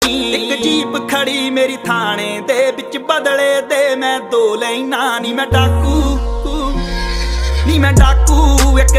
ਇੱਕ ਜੀਪ ਖੜੀ ਮੇਰੀ ਥਾਣੇ ਦੇ ਵਿੱਚ, ਬਦਲੇ ਦੇ ਮੈਂ 2 ਲੈਣਾ। ਨੀ ਮੈਂ ਡਾਕੂ, ਨੀ ਮੈਂ ਡਾਕੂ।